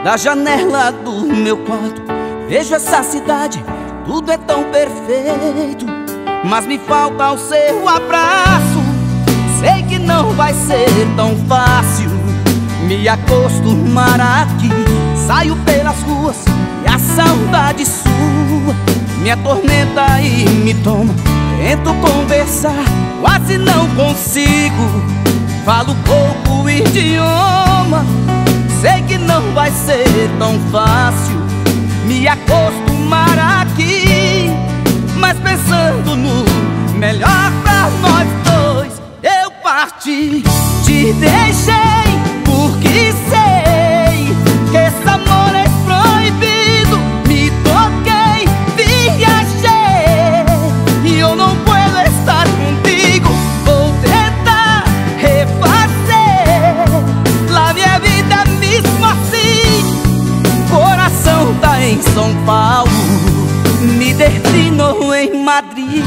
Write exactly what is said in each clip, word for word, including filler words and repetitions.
Da janela do meu quarto vejo essa cidade, tudo é tão perfeito, mas me falta o seu abraço. Sei que não vai ser tão fácil me acostumar aqui. Saio pelas ruas e a saudade sua me atormenta e me toma. Tento conversar, quase não consigo. Falo pouco o idioma. Sei que não vai ser tão fácil me acostumar aqui, mas pensando no melhor pra nós dois, eu parti. Te deixei porque sei que esse amor é proibido. Me toquei, viajei e eu não puedo estar contigo. Vou tentar refazer lá minha vida mesmo assim. Coração tá em São Paulo, me destino em Madrid.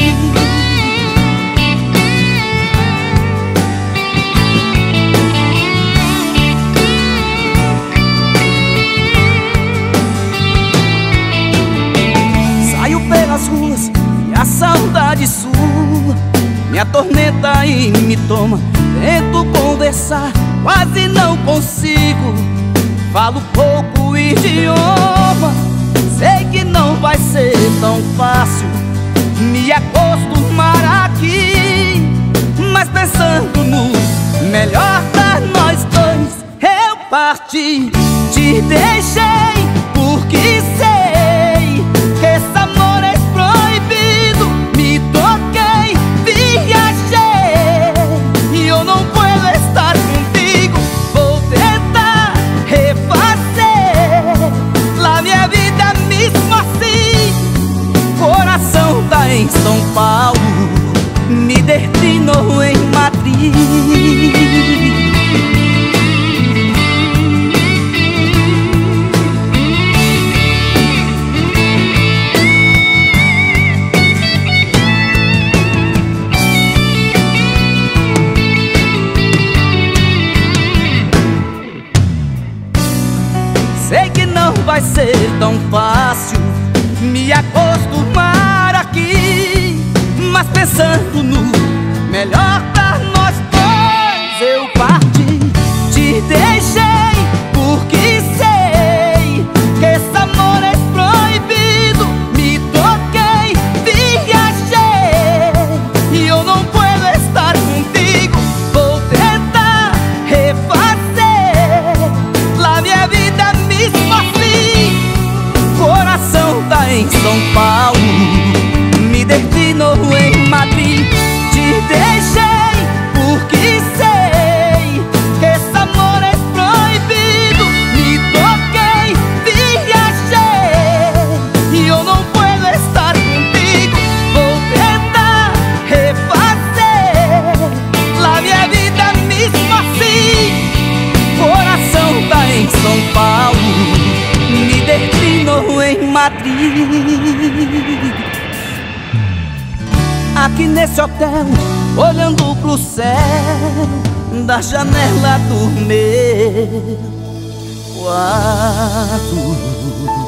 Saio pelas ruas e a saudade sua me atormenta e me toma. Tento conversar, quase não consigo. Falo pouco o idioma. Sei que não vai ser tão fácil me acostumar aqui, mas pensando no melhor pra nós dois, eu parti. Te deixei porque sei que esse amor é proibido. Me toquei, viajei e eu não puedo estar contigo. Vou tentar refazer lá minha vida mesmo assim. Coração tá em São Paulo, me destino em Madrid. Sei que não vai ser tão fácil me acostumar aqui, mas pensando no melhor pra nós dois, eu parti. Te deixei porque sei que esse amor é proibido. Me toquei, viajei e eu não puedo estar contigo. Vou tentar refazer lá minha vida mesmo assim. Coração tá em São Paulo, me destino em Madrid. Te deixei porque sei que esse amor é proibido. Me toquei, viajei e eu não puedo estar contigo. Vou tentar refazer lá minha vida mesmo assim. Coração tá em São Paulo, me destino em Madrid. Aqui nesse hotel, olhando pro céu da janela do meu quarto.